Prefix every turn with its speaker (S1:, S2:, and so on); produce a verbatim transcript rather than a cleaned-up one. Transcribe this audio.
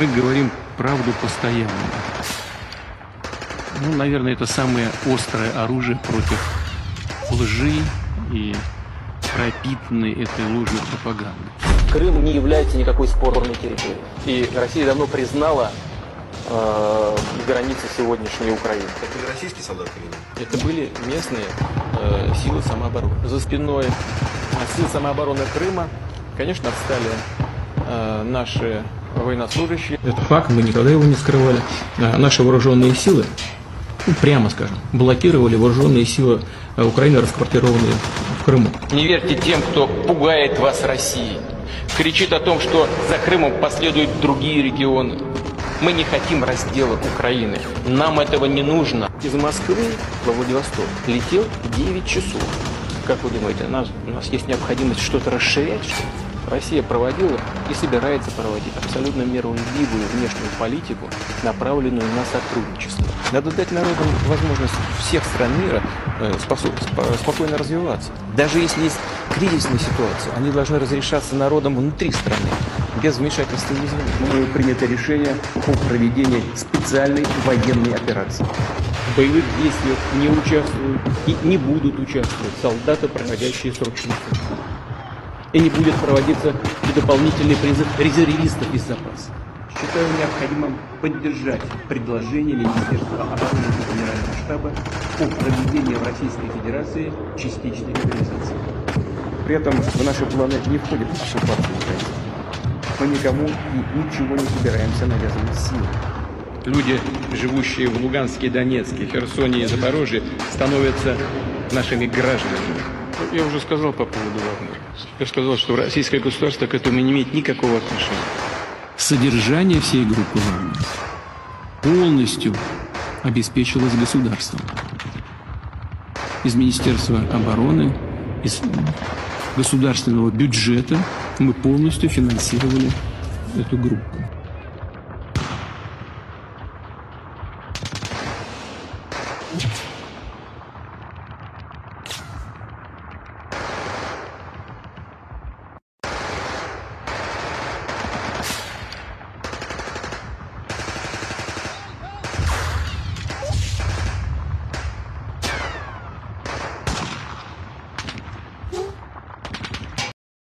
S1: Мы говорим правду постоянно. Ну, наверное, это самое острое оружие против лжи и пропитанной этой ложной пропаганды.
S2: Крым не является никакой спорной территорией. И Россия давно признала э, границы сегодняшней Украины.
S3: Это не российские солдаты или нет?
S2: Это были местные э, силы самообороны. За спиной сил самообороны Крыма, конечно, отстали э, наши военнослужащие.
S4: Это факт, мы никогда его не скрывали. А наши вооруженные силы, ну, прямо скажем, блокировали вооруженные силы Украины, расквартированные в Крыму.
S2: Не верьте тем, кто пугает вас Россией, кричит о том, что за Крымом последуют другие регионы. Мы не хотим раздела Украины. Нам этого не нужно. Из Москвы во Владивосток летел девять часов. Как вы думаете, у нас, у нас есть необходимость что-то расширять? Что ли? Россия проводила и собирается проводить абсолютно миролюбивую внешнюю политику, направленную на сотрудничество. Надо дать народам возможность всех стран мира э, способ, спокойно развиваться. Даже если есть кризисная ситуация, они должны разрешаться народом внутри страны, без вмешательства извне.
S5: Мною принято решение о проведении специальной военной операции.
S1: В боевых действиях не участвуют и не будут участвовать солдаты, проходящие срочную службу. И не будет проводиться и дополнительный призыв резервистов из запаса.
S5: Считаю необходимым поддержать предложение Министерства обороны и Генерального штаба о проведении в Российской Федерации частичной мобилизации. При этом в наши планы не входит оккупация Украины. Мы никому и ничего не собираемся навязывать силой.
S1: Люди, живущие в Луганске, Донецке, Херсоне и Запорожье, становятся нашими гражданами. Я уже сказал по поводу Вагнера. Я сказал, что российское государство к этому не имеет никакого отношения. Содержание всей группы Вагнера полностью обеспечилось государством. Из Министерства обороны, из государственного бюджета мы полностью финансировали эту группу.
S3: Thank you.